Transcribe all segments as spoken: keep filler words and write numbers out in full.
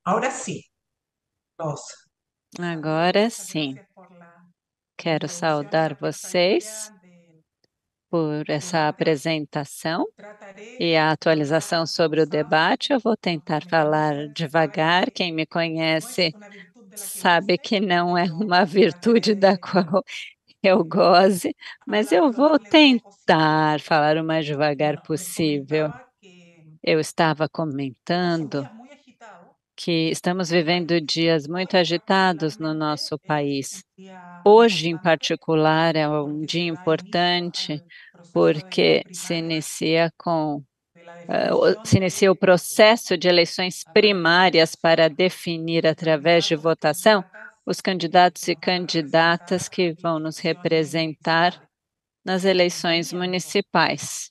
Ahora sí, los Agora sim, quero saudar vocês por essa apresentação e a atualização sobre o debate. Eu vou tentar falar devagar. Quem me conhece sabe que não é uma virtude da qual eu goze, mas eu vou tentar falar o mais devagar possível. Eu estava comentando que estamos vivendo dias muito agitados no nosso país. Hoje, em particular, é um dia importante, porque se inicia com eh, o se inicia o processo de eleições primárias para definir, através de votação, os candidatos e candidatas que vão nos representar nas eleições municipais,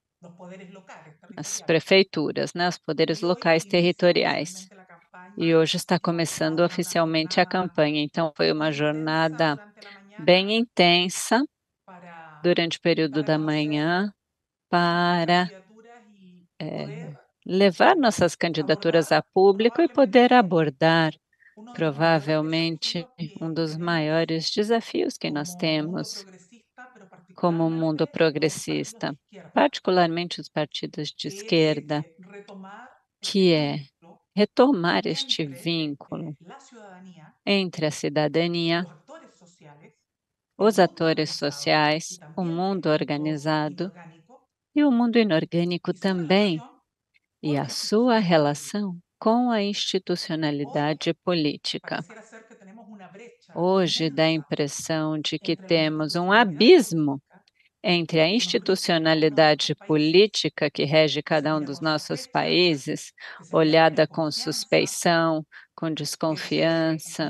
as prefeituras, né, os poderes locais territoriais. E hoje está começando oficialmente a campanha, então foi uma jornada bem intensa durante o período da manhã para, eh, levar nossas candidaturas a público e poder abordar, provavelmente, um dos maiores desafios que nós temos como mundo progressista, particularmente os partidos de esquerda, que é retomar este vínculo entre a cidadania, os atores sociais, o mundo organizado e o mundo inorgânico também, e a sua relação com a institucionalidade política. Hoje dá a impressão de que temos um abismo entre a institucionalidade política que rege cada um dos nossos países, olhada com suspeição, com desconfiança,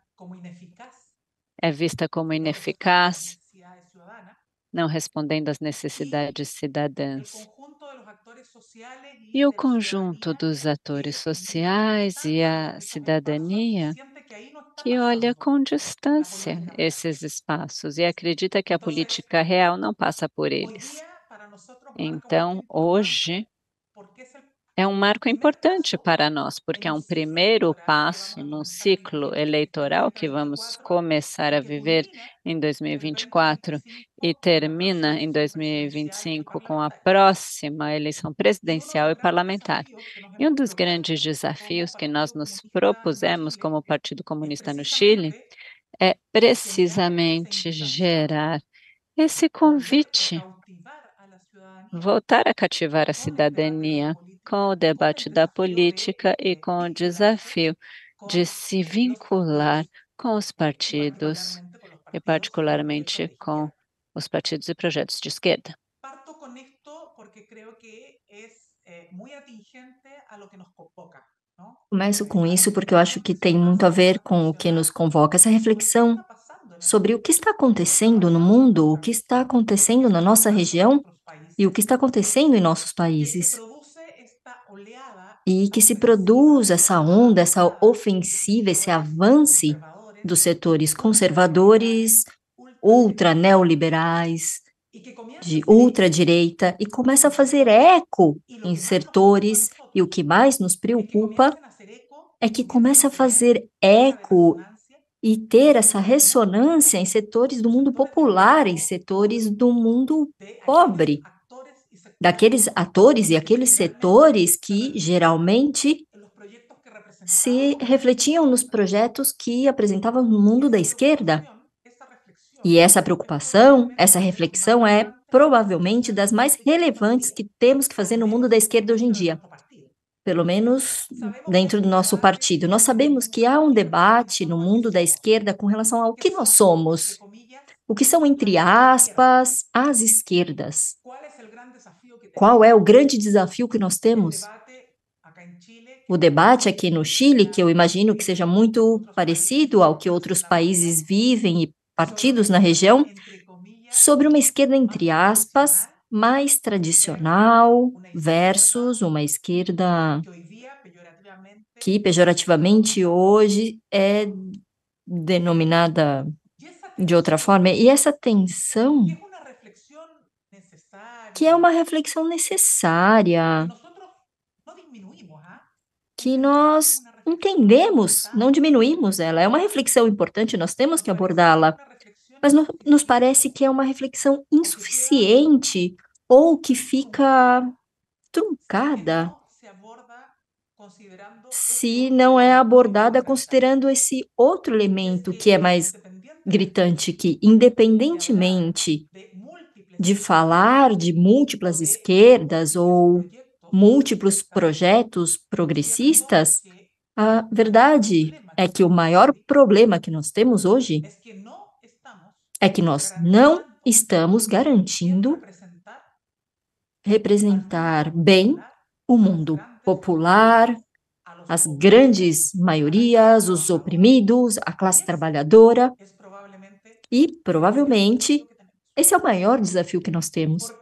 é vista como ineficaz, não respondendo às necessidades cidadãs. E o conjunto dos atores sociais e a cidadania que olha com distância esses espaços e acredita que a política real não passa por eles. Então, hoje é um marco importante para nós, porque é um primeiro passo num ciclo eleitoral que vamos começar a viver em dois mil e vinte e quatro e termina em dois mil e vinte e cinco com a próxima eleição presidencial e parlamentar. E um dos grandes desafios que nós nos propusemos como Partido Comunista no Chile é precisamente gerar esse convite, voltar a cativar a cidadania com o debate da política e com o desafio de se vincular com os partidos, e particularmente com os partidos e projetos de esquerda. parto con esto porque creo que es eh, muy atingente a lo que nos convoca, ¿no? Começo Eh, com a isso porque eu reflexionar acho un que poquito tem más muito a ver como com o que nos ciudadanos convoca, essa sobre qué reflexão está pasando en el sobre o mundo, que está qué está acontecendo no pasando en mundo, o nuestra que está región, qué acontecendo na está nossa pasando en região nuestros e o que países, está acontecendo em nossos que se países. produce esta oleada, E esta que se ofensiva produz essa de onda, essa avanzada de ofensiva, esse sectores avance conservadores, dos setores ultraliberales, conservadores, ultra ultraderechos neoliberais, y que comienza a de hacer eco ultradireita, e começa a en fazer sectores eco y lo em que más nos preocupa a setores, e o nosotros que mais nos es que preocupa comiencen a hacer eco é y que comiencen começa a a tener fazer fuerza de eco resonancia e en ter essa sectores muy ressonância em populares, setores do los mundo sectores del popular, em mundo setores pobre, do mundo de aquellos pobre, actores y sectores daqueles atores e que aqueles generalmente setores se que reflejan geralmente en los proyectos que se representábamos en el mundo refletiam nos izquierda. projetos que apresentavam no Y mundo da esa esquerda. preocupación, esa reflexión, E essa es preocupação, essa probablemente de las más reflexão é relevantes que tenemos que provavelmente hacer das desde el mais punto de vista de nuestro relevantes partido, que temos que fazer al no mundo menos da desde esquerda el hoje em punto de dia, nuestro partido. pelo menos Sabemos que dentro hay do un nosso debate partido. Nós en el sabemos mundo que há um izquierda en debate no torno a qué mundo da somos, esquerda com relação ao qué que nós son, entre somos, comillas, o que são, las entre nuevas izquierdas. aspas, as esquerdas. ¿Cuál es el gran desafío que Qual é tenemos? o grande desafio que nós El temos? debate acá en Chile, que O me debate imagino aqui no que Chile, que eu será imagino que seja similar al que muito otros países parecido ao viven que en outros la países región, vivem e sobre una partidos na izquierda, região, entre comillas, sobre uma esquerda, más entre aspas, tradicional mais versus tradicional una versus izquierda uma esquerda que hoy día peyorativamente que es pejorativamente denominada de otra hoje forma. é denominada Y esa de outra tensión, forma. E essa que tensão, es una reflexión que é uma necesaria, reflexão que necessária, nosotros no disminuimos, ¿ah? que Entendemos que es nós una entendemos, não diminuímos ela. É uma reflexão importante, nós temos que abordá-la, mas no, nos parece que é uma reflexão insuficiente ou que fica truncada se não é abordada considerando esse outro elemento que é mais gritante, que independentemente de falar de múltiplas esquerdas ou múltiplos projetos progressistas, a verdade é que o maior problema que nós temos hoje é que nós não estamos garantindo representar bem o mundo popular, as grandes maiorias, os oprimidos, a classe trabalhadora, e provavelmente esse é o maior desafio que nós temos.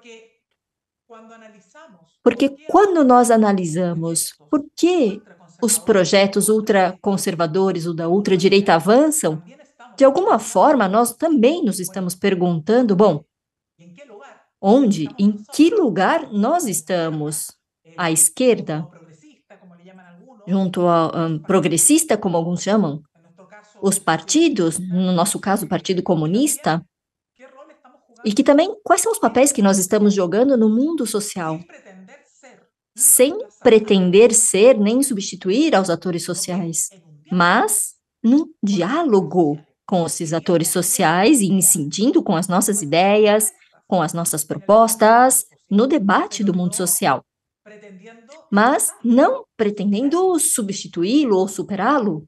Porque quando nós analisamos por que os projetos ultraconservadores ou da ultradireita avançam, de alguma forma nós também nos estamos perguntando, bom, onde, em que lugar nós estamos? À esquerda, junto ao um, progressista, como alguns chamam, os partidos, no nosso caso o Partido Comunista, e que também, quais são os papéis que nós estamos jogando no mundo social? Sem pretender ser nem substituir aos atores sociais, mas num diálogo com esses atores sociais e incidindo com as nossas ideias, com as nossas propostas, no debate do mundo social. Mas não pretendendo substituí-lo ou superá-lo.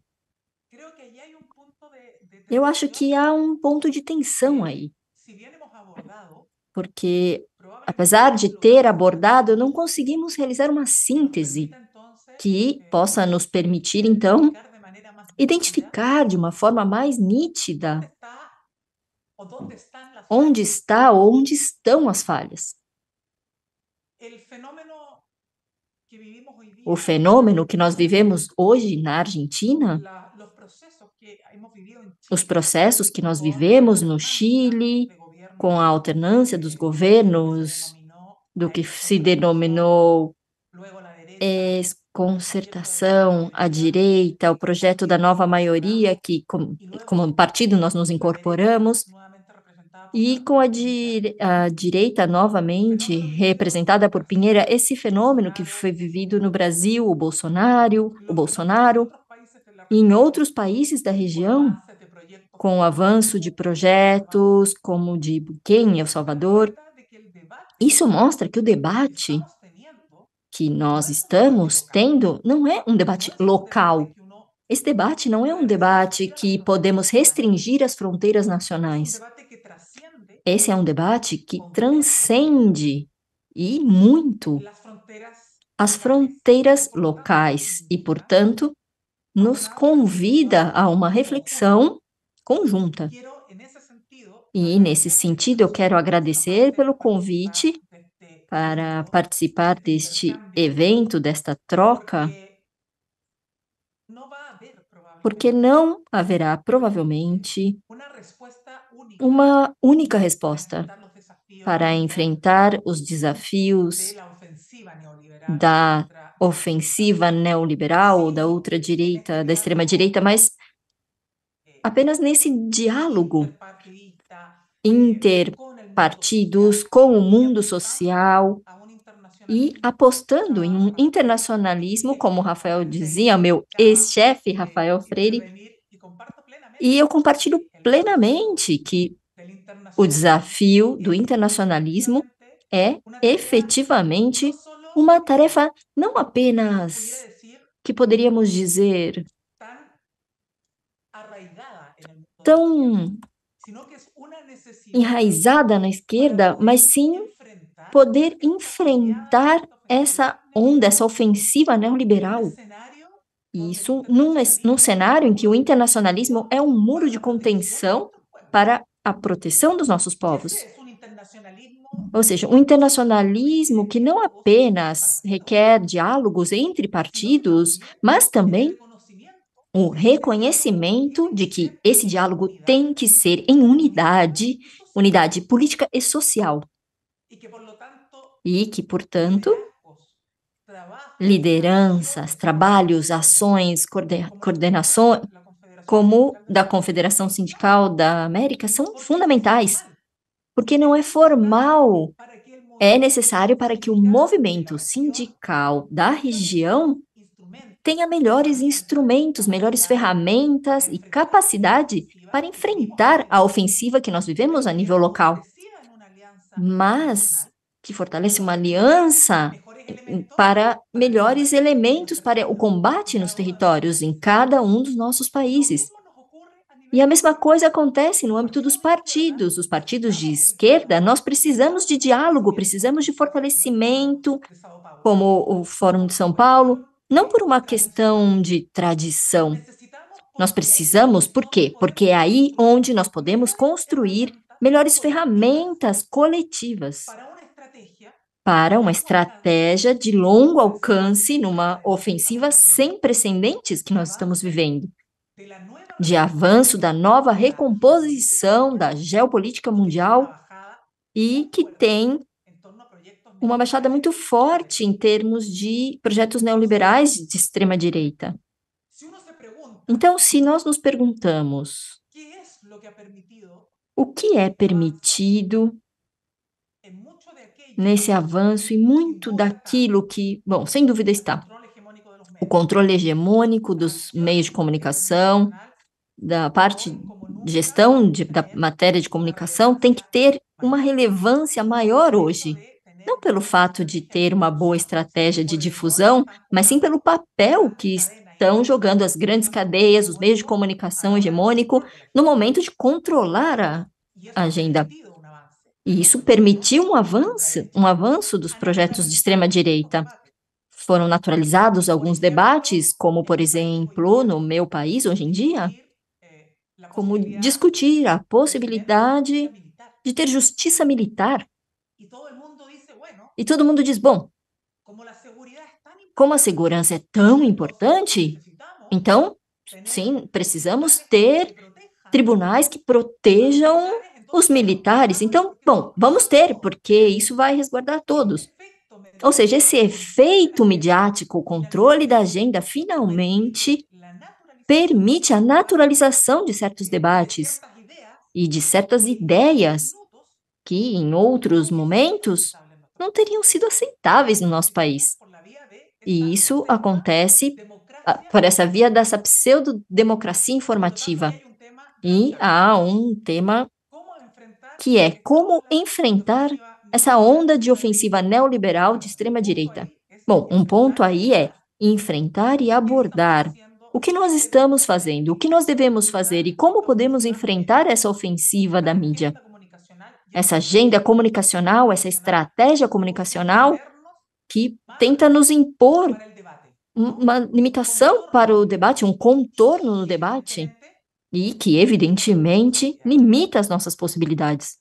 Eu acho que há um ponto de tensão aí. Porque, apesar de ter abordado, não conseguimos realizar uma síntese que possa nos permitir, então, identificar de uma forma mais nítida onde está ou onde estão as falhas. O fenômeno que nós vivemos hoje na Argentina, os processos que nós vivemos no Chile, com a alternância dos governos, do que se denominou concertação, a direita, o projeto da nova maioria, que como, como partido nós nos incorporamos, e com a, di a direita novamente representada por Piñera, esse fenômeno que foi vivido no Brasil, o Bolsonaro, o Bolsonaro, e em outros países da região, com o avanço de projetos como o de Bukele, em El Salvador. Isso mostra que o debate que nós estamos tendo não é um debate local. Esse debate não é um debate que podemos restringir as fronteiras nacionais. Esse é um debate que transcende, e muito, as fronteiras locais e, portanto, nos convida a uma reflexão conjunta. E, nesse sentido, eu quero agradecer pelo convite para participar deste evento, desta troca, porque não haverá, provavelmente, uma única resposta para enfrentar os desafios da ofensiva neoliberal, ou da ultradireita, da extrema-direita, mas apenas nesse diálogo interpartidos com o mundo social e apostando em um internacionalismo, como o Rafael dizia, meu ex-chefe, Rafael Freire, e eu compartilho plenamente que o desafio do internacionalismo é efetivamente uma tarefa não apenas, que poderíamos dizer, tão enraizada na esquerda, mas sim poder enfrentar essa onda, essa ofensiva neoliberal. E isso num, num cenário em que o internacionalismo é um muro de contenção para a proteção dos nossos povos. Ou seja, um internacionalismo que não apenas requer diálogos entre partidos, mas também o reconhecimento de que esse diálogo tem que ser em unidade, unidade política e social. E que, portanto, lideranças, trabalhos, ações, coordenação, como da Confederação Sindical da América, são fundamentais, porque não é formal, é necessário para que o movimento sindical da região tenha melhores instrumentos, melhores ferramentas e capacidade para enfrentar a ofensiva que nós vivemos a nível local, mas que fortalece uma aliança para melhores elementos para o combate nos territórios em cada um dos nossos países. E a mesma coisa acontece no âmbito dos partidos. Os partidos de esquerda, nós precisamos de diálogo, precisamos de fortalecimento, como o Fórum de São Paulo, não por uma questão de tradição. Nós precisamos, por quê? Porque é aí onde nós podemos construir melhores ferramentas coletivas para uma estratégia de longo alcance numa ofensiva sem precedentes que nós estamos vivendo, de avanço da nova recomposição da geopolítica mundial e que tem uma baixada muito forte em termos de projetos neoliberais de extrema-direita. Então, se nós nos perguntamos o que é permitido nesse avanço e muito daquilo que, bom, sem dúvida está o controle hegemônico dos meios de comunicação, da parte de gestão de, da matéria de comunicação, tem que ter uma relevância maior hoje. Não pelo fato de ter uma boa estratégia de difusão, mas sim pelo papel que estão jogando as grandes cadeias, os meios de comunicação hegemônico, no momento de controlar a agenda. E isso permitiu um avanço, um avanço dos projetos de extrema-direita. Foram naturalizados alguns debates, como, por exemplo, no meu país, hoje em dia, como discutir a possibilidade de ter justiça militar. E todo mundo diz, bom, como a segurança é tão importante, então, sim, precisamos ter tribunais que protejam os militares. Então, bom, vamos ter, porque isso vai resguardar todos. Ou seja, esse efeito midiático, o controle da agenda, finalmente permite a naturalização de certos debates e de certas ideias que, em outros momentos, não teriam sido aceitáveis no nosso país. E isso acontece por essa via dessa pseudo-democracia informativa. E há um tema que é como enfrentar essa onda de ofensiva neoliberal de extrema-direita. Bom, um ponto aí é enfrentar e abordar o que nós estamos fazendo, o que nós devemos fazer e como podemos enfrentar essa ofensiva da mídia. Essa agenda comunicacional, essa estratégia comunicacional que tenta nos impor uma limitação para o debate, um contorno no debate, e que, evidentemente, limita as nossas possibilidades.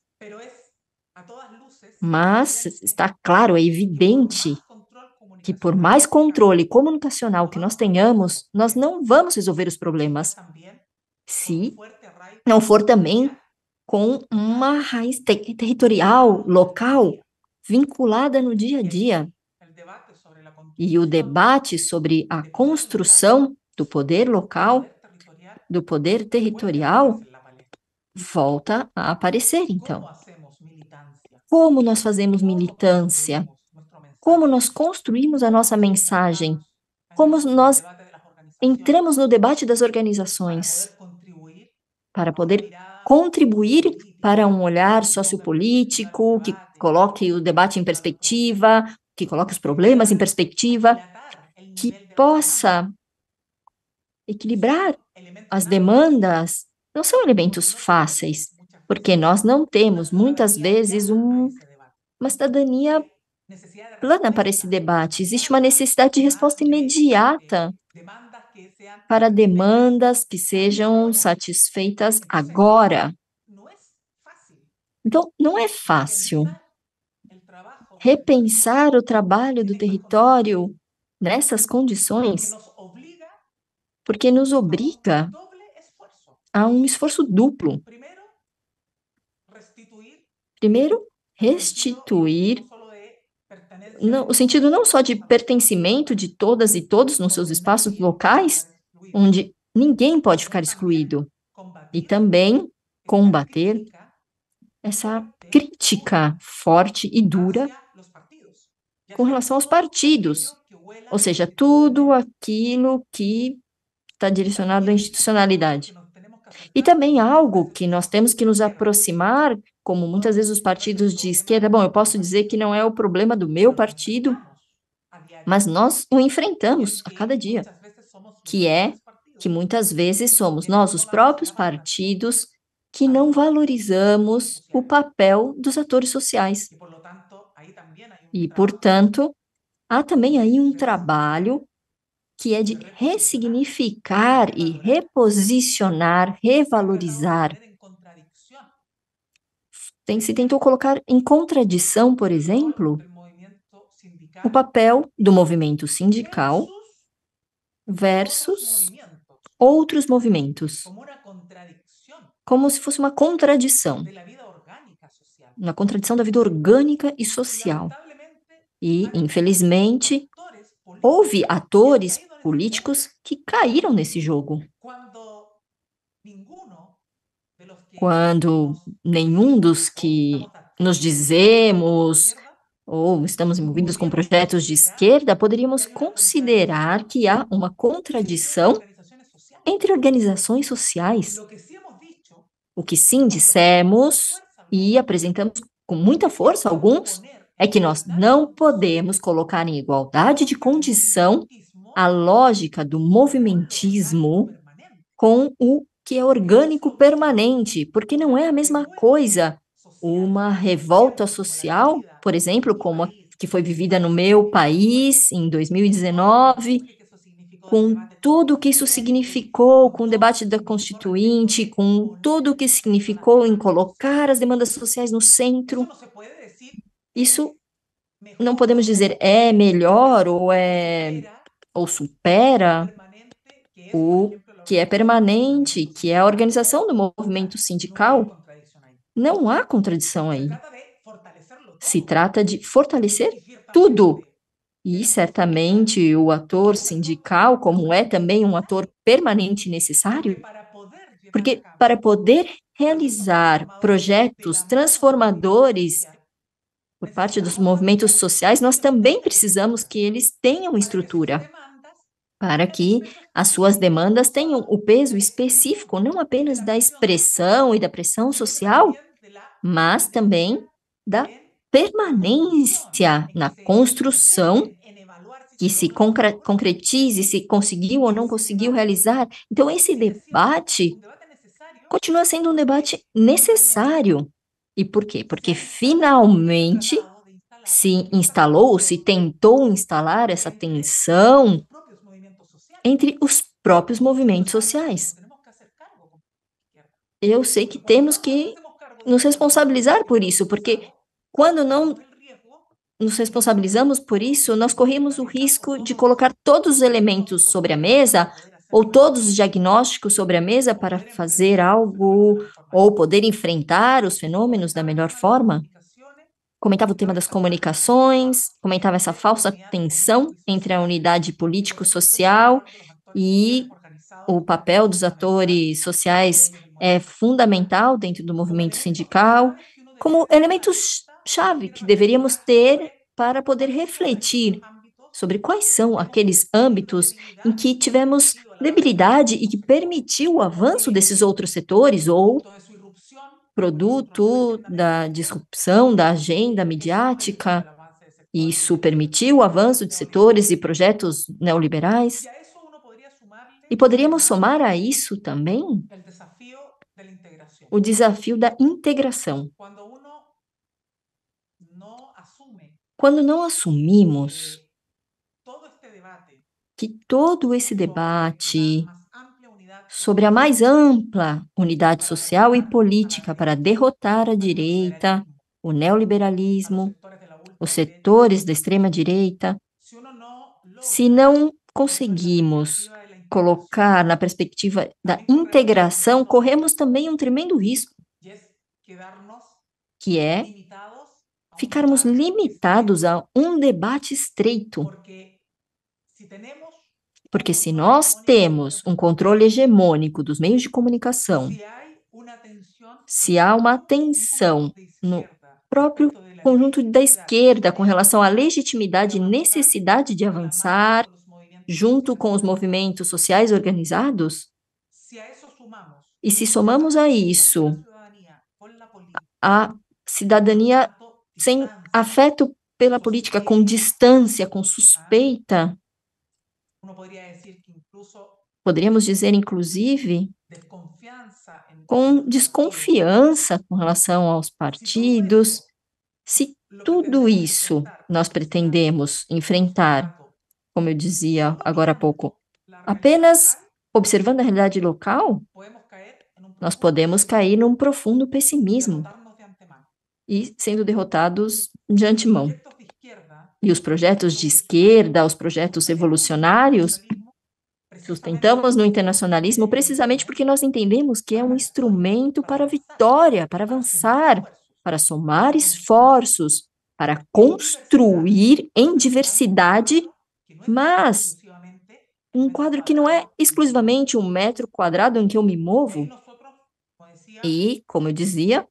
Mas está claro, é evidente que por mais controle comunicacional que nós tenhamos, nós não vamos resolver os problemas se não for também com uma raiz te- territorial, local, vinculada no dia a dia. E o debate sobre a construção do poder local, do poder territorial, volta a aparecer, então. Como nós fazemos militância? Como nós construímos a nossa mensagem? Como nós entramos no debate das organizações para poder contribuir para um olhar sociopolítico que coloque o debate em perspectiva, que coloque os problemas em perspectiva, que possa equilibrar as demandas. Não são elementos fáceis, porque nós não temos, muitas vezes, um, uma cidadania plana para esse debate. Existe uma necessidade de resposta imediata para demandas que sejam satisfeitas agora. Então, não é fácil repensar o trabalho do território nessas condições, porque nos obriga a um esforço duplo. Primeiro, restituir não, o sentido não só de pertencimento de todas e todos nos seus espaços locais, onde ninguém pode ficar excluído, e também combater essa crítica forte e dura com relação aos partidos, ou seja, tudo aquilo que está direcionado à institucionalidade. E também algo que nós temos que nos aproximar, como muitas vezes os partidos de esquerda, bom, eu posso dizer que não é o problema do meu partido, mas nós o enfrentamos a cada dia, que é que muitas vezes somos nós, os próprios partidos, que não valorizamos o papel dos atores sociais. E, portanto, há também aí um trabalho que é de ressignificar e reposicionar, revalorizar. Tem, se tentou colocar em contradição, por exemplo, o papel do movimento sindical versus outros movimentos, como se fosse uma contradição, uma contradição da vida orgânica e social. E, infelizmente, houve atores políticos que caíram nesse jogo. Quando nenhum dos que nos dizemos ou estamos envolvidos com projetos de esquerda, poderíamos considerar que há uma contradição entre organizações sociais. O que sim dissemos e apresentamos com muita força alguns é que nós não podemos colocar em igualdade de condição a lógica do movimentismo com o que é orgânico permanente, porque não é a mesma coisa. Uma revolta social, por exemplo, como a que foi vivida no meu país em dois mil e dezenove, com tudo o que isso significou, com o debate da Constituinte, com tudo o que significou em colocar as demandas sociais no centro. Isso não podemos dizer é melhor ou é ou supera o que é permanente, que é a organização do movimento sindical. Não há contradição aí. Se trata de fortalecer tudo. E certamente o ator sindical, como é também um ator permanente necessário, porque para poder realizar projetos transformadores por parte dos movimentos sociais, nós também precisamos que eles tenham estrutura para que as suas demandas tenham o peso específico, não apenas da expressão e da pressão social, mas também da permanência na construção que se concre concretize, se conseguiu ou não conseguiu realizar. Então, esse debate continua sendo um debate necessário. E por quê? Porque finalmente se instalou, se tentou instalar essa tensão entre os próprios movimentos sociais. Eu sei que temos que nos responsabilizar por isso, porque quando não nos responsabilizamos por isso, nós corremos o risco de colocar todos os elementos sobre a mesa, ou todos os diagnósticos sobre a mesa para fazer algo, ou poder enfrentar os fenômenos da melhor forma. Comentava o tema das comunicações, comentava essa falsa tensão entre a unidade político-social e o papel dos atores sociais é fundamental dentro do movimento sindical, como elementos-chave que deveríamos ter para poder refletir sobre quais são aqueles âmbitos em que tivemos debilidade e que permitiu o avanço desses outros setores ou produto da disrupção da agenda midiática. Isso permitiu o avanço de setores e projetos neoliberais. E poderíamos somar a isso também o desafio da integração. Quando não assumimos que todo esse debate sobre a mais ampla unidade social e política para derrotar a direita, o neoliberalismo, os setores da extrema-direita, se não conseguimos colocar na perspectiva da integração, corremos também um tremendo risco, que é ficarmos limitados a um debate estreito. Porque se nós temos um controle hegemônico dos meios de comunicação, se há uma tensão no próprio conjunto da esquerda com relação à legitimidade e necessidade de avançar junto com os movimentos sociais organizados, e se somamos a isso a cidadania sem afeto pela política, com distância, com suspeita, poderíamos dizer, inclusive, com desconfiança com relação aos partidos. Se tudo isso nós pretendemos enfrentar, como eu dizia agora há pouco, apenas observando a realidade local, nós podemos cair num profundo pessimismo e sendo derrotados de antemão. E os projetos de esquerda, os projetos revolucionários, sustentamos no internacionalismo precisamente porque nós entendemos que é um instrumento para a vitória, para avançar, para somar esforços, para construir em diversidade, mas um quadro que não é exclusivamente um metro quadrado em que eu me movo. E, como eu dizia,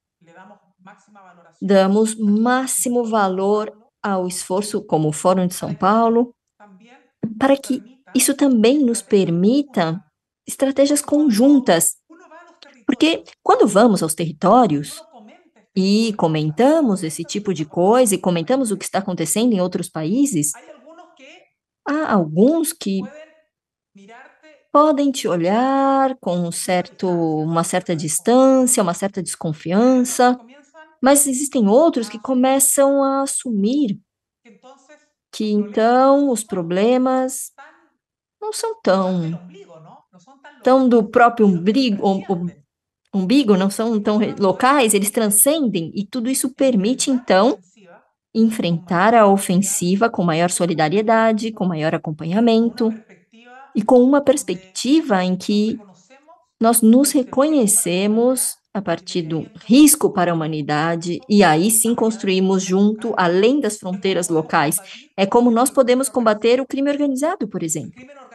damos máximo valor ao esforço, como o Fórum de São Paulo, para que isso também nos permita estratégias conjuntas. Porque quando vamos aos territórios e comentamos esse tipo de coisa, e comentamos o que está acontecendo em outros países, há alguns que podem te olhar com um certo, uma certa distância, uma certa desconfiança, mas existem outros que começam a assumir que, então, os problemas não são tão, tão do próprio umbigo, umbigo, não são tão locais, eles transcendem, e tudo isso permite, então, enfrentar a ofensiva com maior solidariedade, com maior acompanhamento, e com uma perspectiva em que nós nos reconhecemos a partir do risco para a humanidade, e aí sim construímos junto, além das fronteiras locais. É como nós podemos combater o crime organizado, por exemplo.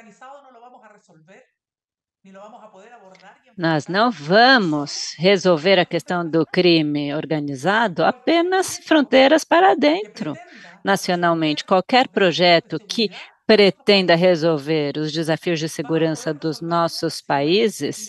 Nós não vamos resolver a questão do crime organizado apenas fronteiras para dentro, nacionalmente. Qualquer projeto que pretenda resolver os desafios de segurança dos nossos países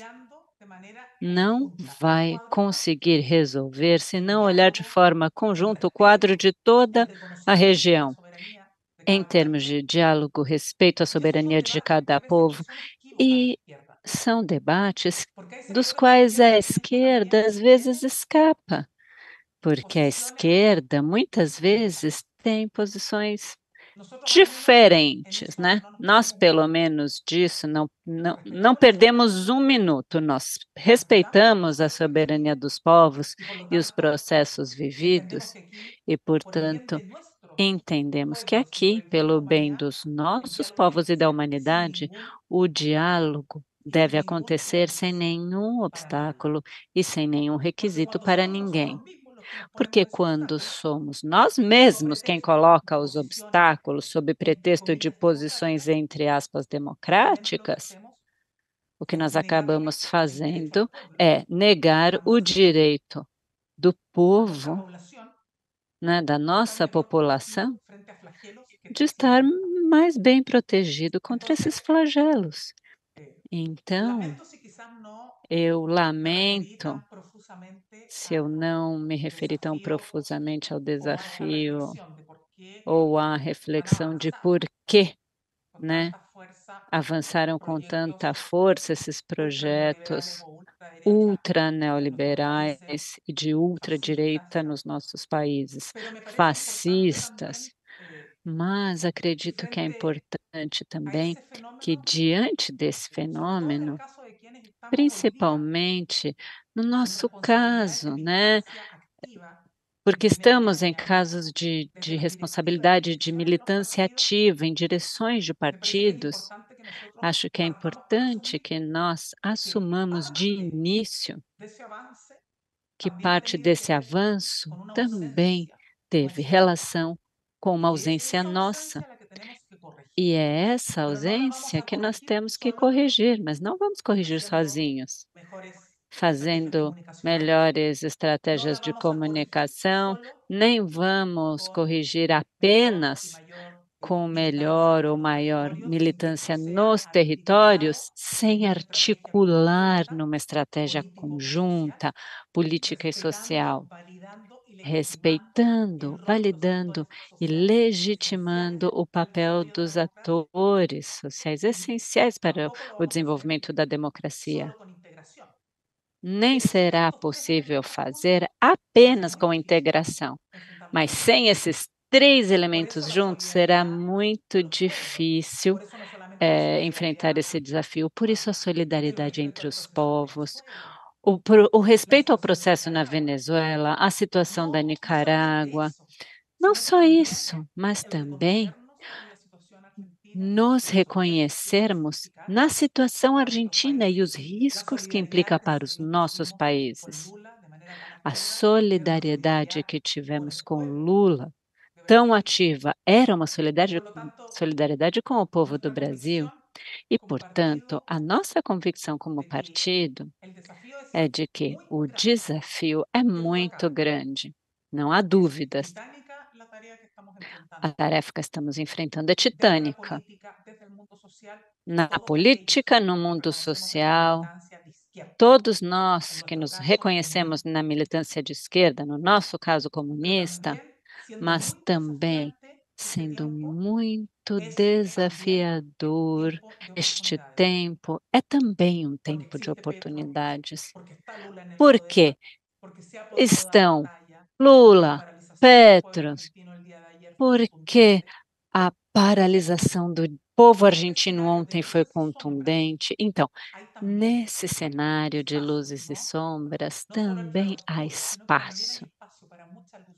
não vai conseguir resolver se não olhar de forma conjunta o quadro de toda a região, em termos de diálogo, respeito à soberania de cada povo. E são debates dos quais a esquerda às vezes escapa, porque a esquerda muitas vezes tem posições diferentes, né? Nós, pelo menos disso, não, não, não perdemos um minuto, nós respeitamos a soberania dos povos e os processos vividos e, portanto, entendemos que aqui, pelo bem dos nossos povos e da humanidade, o diálogo deve acontecer sem nenhum obstáculo e sem nenhum requisito para ninguém. Porque quando somos nós mesmos quem coloca os obstáculos sob pretexto de posições, entre aspas, democráticas, o que nós acabamos fazendo é negar o direito do povo, né, da nossa população, de estar mais bem protegido contra esses flagelos. Então, eu lamento se eu não me referi tão profusamente ao desafio ou à reflexão de por que, né, avançaram com tanta força esses projetos ultra-neoliberais e de ultradireita nos nossos países, fascistas. Mas acredito que é importante também que, diante desse fenômeno, principalmente no nosso caso, né, porque estamos em casos de, de responsabilidade de militância ativa em direções de partidos, acho que é importante que nós assumamos de início que parte desse avanço também teve relação com uma Es ausência esa nossa. ausencia la que tenemos que corregir. E é essa Pero no la vamos ausência a que nós corregir temos que solo corrigir, mas não vamos corrigir haciendo sozinhos. mejores estrategias Fazendo comunicacionales, melhores no la estratégias de vamos a corregir comunicação, solo nem vamos con corrigir mejor y apenas mayor com eh, militancia melhor en ou los maior territorios sin que esto militância sea nos articulado territórios, en sem una estrategia articular conjunta, numa estratégia político-social, conjunta, política e respetando, social, validando y legitimando el respeitando, rol de los validando actores e sociales esenciales legitimando o para el papel desarrollo dos democrático. atores sociais Y essenciais para tampoco lo o vamos a hacer desenvolvimento da democracia. solo con integración. Nem Pero sin será estos tres possível elementos fazer juntos, va a ser apenas muy com difícil integração, enfrentar la mas crisis. sem esses três Por elementos eso la juntos, será solidaridad muito de los pueblos, difícil, por eso no solamente la eh, enfrentar solidaridad esse desafio. Por isso, a ah, del solidariedade respeto entre al os proceso en povos, Venezuela, o pro o la respeito ao situación de processo na Nicaragua, Venezuela, a situação da no, no solamente Nicarágua. eso, Não sino que só también isso, mas el também reconocernos en la situación argentina nos y los riesgos que eso reconhecermos significa na situação para nuestros argentina e os países. La riscos que solidaridad implica que, para se, os que nossos tuvimos con países. Lula de manera tan A activa era una solidariedade solidaridad que por tivemos el com pueblo Lula, de tão Brasil. ativa, era uma Y solidade por lo tanto, solidariedade com o povo do nuestra Brasil convicción e, como portanto, partido a nossa convicção como de que partido el desafío es é de que muy o grande, desafio é qué duda muito cabe. grande, não há Es dúvidas. titánica la tarea que estamos A enfrentando. tarefa que estamos enfrentando é Desde la titânica. política, desde el mundo social, Na todos política, aquellos no que mundo reconocemos esta social, militancia de izquierda. todos En nós que nuestro nos caso, reconhecemos comunista. na militância de esquerda, no nosso caso Pero comunista, también, siendo mas muy também desafiante, este sendo tiempo muito es también el desafiador, tiempo de este oportunidades. tempo é também um Porque tempo de existe Petro, oportunidades. porque está Lula en el Porque poder, porque se ha podido dar estão batalla a la Lula, paralización del pueblo Petro, argentino el día de ayer fue porque contundente. a paralisação do povo En este argentino escenario de ontem foi luces y sombras, contundente. Então, hay también nesse cenário de espacio, luzes e ¿no? sombras, No solo el também há claroscuro, sino que también hay espaço. espacio para mucha luz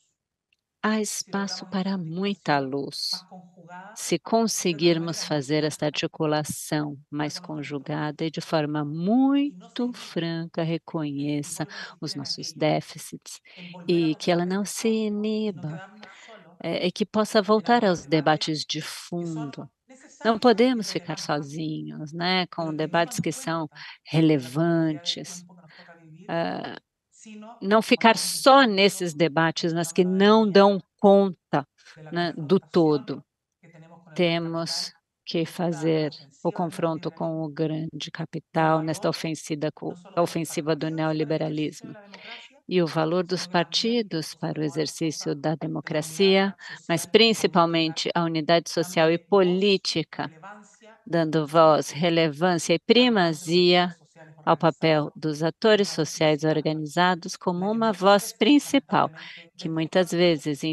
Há si espaço logramos esta para muita articulación luz, más conjugada se y de tal conseguirmos manera muy fazer esta franca, articulação mais reconozca nuestros conjugada e de déficits forma y no se muito iniba, franca eh, y reconheça vuelvo a insistir os en nossos aquello, déficits en volver a e los que ela debates não de se fondo y no iniba, quedarnos solo eh, e que possa en voltar algunos aos debates debates de que son fundo. Não necesarios y podemos ficar relevantes, sozinhos, né, com pero que no debates dan que são cuenta de la complejidad del relevantes, tiempo que nos toca vivir, hã, sino, não como ficar estamos só insistiendo nesses debates, en la mas que não ciudadanía, dão conta, de la né, do confrontación todo. que tenemos con el gran Temos capital, que esta fazer o ofensiva del confronto com o neoliberalismo, grande del capital nesta valor ofensida no co solo a de los ofensiva do partidos para el ejercicio de neoliberalismo. la democracia, E o valor dos sino que también partidos para o posicionemos a las exercício causas da de la unidad democracia, mas social y política, principalmente a unidade social e dándole voz, política, relevancia y dando primacía voz, relevância e al rol de los actores primazia sociales ao papel organizados dos como atores una voz sociais principal, organizados como la que uma muchas voz veces, principal, lamentablemente, que desde los muitas partidos vezes,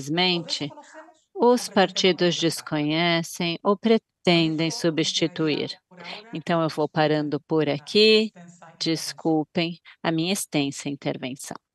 o infelizmente, desconocemos o os pretendemos partidos reemplazar. desconhecem ou Con pretendem esto me substituir. quedaría por ahora y Então eu vou disculpen parando por la aqui, extensa intervención. desculpem a minha extensa intervenção.